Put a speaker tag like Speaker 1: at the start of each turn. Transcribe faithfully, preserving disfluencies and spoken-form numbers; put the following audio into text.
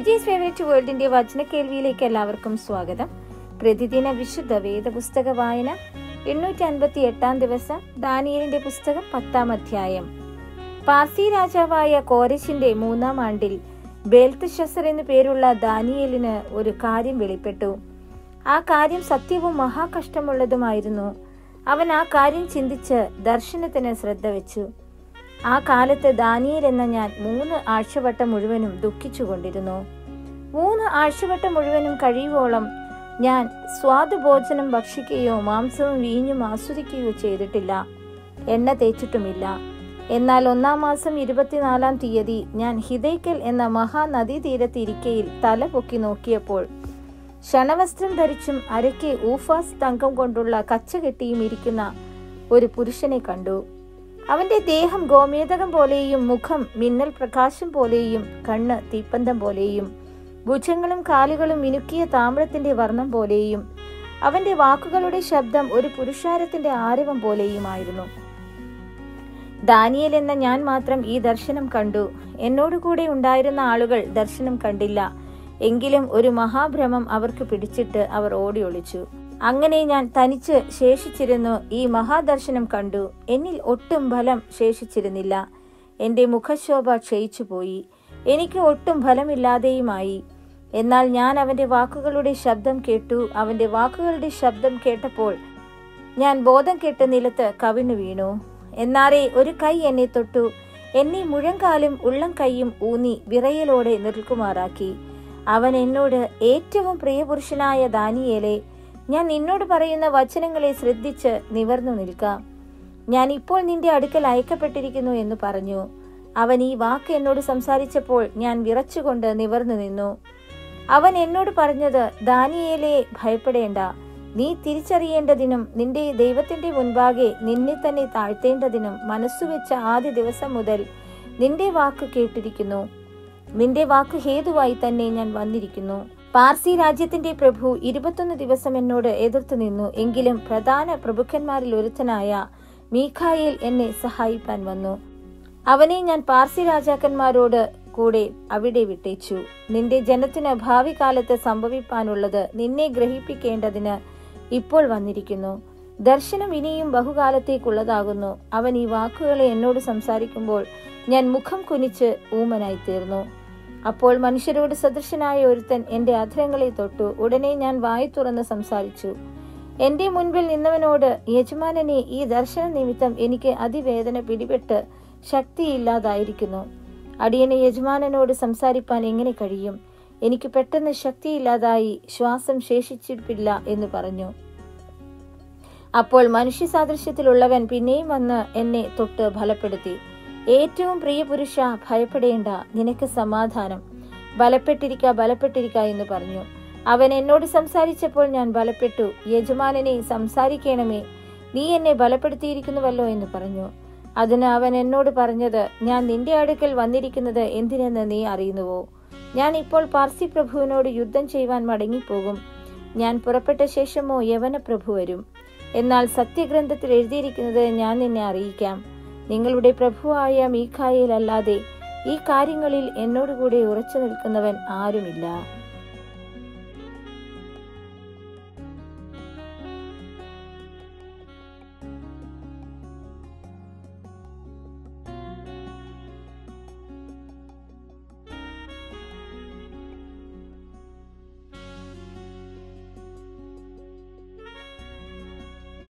Speaker 1: Suji's favourite വേൾഡിന്റെ വചന കേൾവിയിലേക്ക് എല്ലാവർക്കും സ്വാഗതം. പ്രതിദിന വിശുദ്ധ വേദപുസ്തക വായന എണ്ണൂറ്റി അൻപത്തി എട്ടാം ദിവസം. ദാനിയേലിന്റെ പുസ്തകം പത്താം അധ്യായം. പാർസി രാജാവായ കോരശിന്റെ മൂന്നാം ആണ്ടിൽ ബേൽത്ശസ്സർ എന്നു പേരുള്ള ദാനിയേലിന് ഒരു കാര്യം വെളിപ്പെട്ടു. ആ കാര്യം സത്യവും മഹാകഷ്ടമുള്ളതുമായിരുന്നു. അവൻ ആ കാര്യം ചിന്തിച്ച് ദർശനത്തിന് ശ്രദ്ധ വെച്ചു. ആ കാലത്ത് ദാനിയേൽ എന്ന ഞാൻ മൂന്ന് ആഴ്ചവട്ടം മുഴുവനും ദുഃഖിച്ചുകൊണ്ടിരുന്നു. മൂന്ന് ആഴ്ചവട്ടം മുഴുവനും കഴിയുവോളം ഞാൻ സ്വാദുഭോജനം ഭക്ഷിക്കുകയോ മാംസവും വീഞ്ഞും ആസ്വദിക്കുകയോ ചെയ്തിട്ടില്ല, എണ്ണ തേച്ചിട്ടുമില്ല. എന്നാൽ ഒന്നാം മാസം ഇരുപത്തിനാലാം തീയതി ഞാൻ ഹിദൈക്കൽ എന്ന മഹാനദീതീരത്തിരിക്കയിൽ തല പൊക്കി നോക്കിയപ്പോൾ ശണവസ്ത്രം ധരിച്ചും അരയ്ക്ക് ഊഫാസ് തങ്കം കൊണ്ടുള്ള കച്ച കെട്ടിയും ഇരിക്കുന്ന ഒരു പുരുഷനെ കണ്ടു. അവന്റെ ദേഹം ഗോമേതകം പോലെയും മുഖം മിന്നൽ പ്രകാശം പോലെയും കണ്ണ് തീപ്പന്തം പോലെയും ഭുജങ്ങളും കാലുകളും മിനുക്കിയ താമ്രത്തിന്റെ വർണ്ണം പോലെയും അവന്റെ വാക്കുകളുടെ ശബ്ദം ഒരു പുരുഷാരത്തിന്റെ ആരവം പോലെയുമായിരുന്നു. ദാനിയേൽ എന്ന ഞാൻ മാത്രം ഈ ദർശനം കണ്ടു. എന്നോടുകൂടെ ഉണ്ടായിരുന്ന ആളുകൾ ദർശനം കണ്ടില്ല. എങ്കിലും ഒരു മഹാഭ്രമം അവർക്ക് പിടിച്ചിട്ട് അവർ ഓടി ഒളിച്ചു. അങ്ങനെ ഞാൻ തനിച്ച് ശേഷിച്ചിരുന്നു. ഈ മഹാദർശനം കണ്ടു. എന്നിൽ ഒട്ടും ബലം ശേഷിച്ചിരുന്നില്ല. എന്റെ മുഖശോഭ ക്ഷയിച്ചുപോയി. എനിക്ക് ഒട്ടും ഫലമില്ലാതെയുമായി. എന്നാൽ ഞാൻ അവന്റെ വാക്കുകളുടെ ശബ്ദം കേട്ടു. അവന്റെ വാക്കുകളുടെ ശബ്ദം കേട്ടപ്പോൾ ഞാൻ ബോധം കെട്ട് നിലത്ത് കവിണ്ണു വീണു. എന്നാറേ ഒരു കൈ എന്നെ തൊട്ടു. എന്നെ മുഴങ്കാലും ഉള്ളം കൈയും ഊന്നി വിറയലോടെ നിൽക്കുമാറാക്കി. അവൻ എന്നോട്, ഏറ്റവും പ്രിയപുരുഷനായ ദാനിയേലേ, ഞാൻ നിന്നോട് പറയുന്ന വചനങ്ങളെ ശ്രദ്ധിച്ച് നിവർന്നു നിൽക്കാം. ഞാൻ ഇപ്പോൾ നിന്റെ അടുക്കൽ അയക്കപ്പെട്ടിരിക്കുന്നു എന്ന് പറഞ്ഞു. അവൻ ഈ വാക്ക് എന്നോട് സംസാരിച്ചപ്പോൾ ഞാൻ വിറച്ചുകൊണ്ട് നിവർന്നു നിന്നു. അവൻ എന്നോട് പറഞ്ഞത്, ദാനിയേലേ, ഭയപ്പെടേണ്ട. നീ തിരിച്ചറിയേണ്ടതിനും നിന്റെ ദൈവത്തിന്റെ മുൻപാകെ നിന്നെ തന്നെ താഴ്ത്തേണ്ടതിനും മനസ്സുവെച്ച ആദ്യ ദിവസം മുതൽ നിന്റെ വാക്ക് കേട്ടിരിക്കുന്നു. നിന്റെ വാക്ക് ഹേതുവായി തന്നെ ഞാൻ വന്നിരിക്കുന്നു. പാർസി രാജ്യത്തിന്റെ പ്രഭു ഇരുപത്തൊന്ന് ദിവസം എന്നോട് എതിർത്തു നിന്നു. എങ്കിലും പ്രധാന പ്രഭുക്കന്മാരിൽ ഒരുത്തനായ മീഖായേൽ എന്നെ സഹായിപ്പാൻ വന്നു. അവനെ ഞാൻ പാർസി രാജാക്കന്മാരോട് കൂടെ അവിടെ വിട്ടേച്ചു. നിന്റെ ജനത്തിന് ഭാവി കാലത്ത് സംഭവിപ്പാനുള്ളത് നിന്നെ ഗ്രഹിപ്പിക്കേണ്ടതിന് ഇപ്പോൾ വന്നിരിക്കുന്നു. ദർശനം ഇനിയും ബഹുകാലത്തേക്കുള്ളതാകുന്നു. അവൻ ഈ വാക്കുകളെ എന്നോട് സംസാരിക്കുമ്പോൾ ഞാൻ മുഖം കുനിച്ച് ഊമനായി തീർന്നു. അപ്പോൾ മനുഷ്യരോട് സദൃശനായ ഒരുത്തൻ എന്റെ അധരങ്ങളെ തൊട്ടു. ഉടനെ ഞാൻ വായു തുറന്ന് സംസാരിച്ചു. എന്റെ മുൻപിൽ നിന്നവനോട്, യജമാനനെ, ഈ ദർശന നിമിത്തം എനിക്ക് അതിവേദന പിടിപെട്ട് ശക്തിയില്ലാതായിരിക്കുന്നു. അടിയനെ യജമാനനോട് സംസാരിപ്പാൻ എങ്ങനെ കഴിയും? എനിക്ക് പെട്ടെന്ന് ശക്തിയില്ലാതായി, ശ്വാസം ശേഷിച്ചിട്ടില്ല എന്ന് പറഞ്ഞു. അപ്പോൾ മനുഷ്യ സാദൃശ്യത്തിലുള്ളവൻ പിന്നെയും വന്ന് എന്നെ തൊട്ട് ബലപ്പെടുത്തി. ഏറ്റവും പ്രിയ പുരുഷ, ഭയപ്പെടേണ്ട, നിനക്ക് സമാധാനം. ബലപ്പെട്ടിരിക്ക ബലപ്പെട്ടിരിക്ക എന്ന് പറഞ്ഞു. അവൻ എന്നോട് സംസാരിച്ചപ്പോൾ ഞാൻ ബലപ്പെട്ടു. യജമാനനെ, സംസാരിക്കണമേ, നീ എന്നെ ബലപ്പെടുത്തിയിരിക്കുന്നുവല്ലോ എന്ന് പറഞ്ഞു. അതിന് അവൻ എന്നോട് പറഞ്ഞത്, ഞാൻ നിന്റെ അടുക്കൽ വന്നിരിക്കുന്നത് എന്തിനെന്ന് നീ അറിയുന്നുവോ? ഞാൻ ഇപ്പോൾ പാർസി പ്രഭുവിനോട് യുദ്ധം ചെയ്യുവാൻ മടങ്ങിപ്പോകും. ഞാൻ പുറപ്പെട്ട ശേഷമോ യവന പ്രഭു വരും. എന്നാൽ സത്യഗ്രന്ഥത്തിൽ എഴുതിയിരിക്കുന്നത് ഞാൻ നിന്നെ അറിയിക്കാം. നിങ്ങളുടെ പ്രഭുവായ മീഖായേൽ അല്ലാതെ ഈ കാര്യങ്ങളിൽ എന്നോടുകൂടെ ഉറച്ചു നിൽക്കുന്നവൻ ആരുമില്ല.